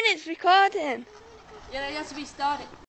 It's recording. Yeah, it has to be started.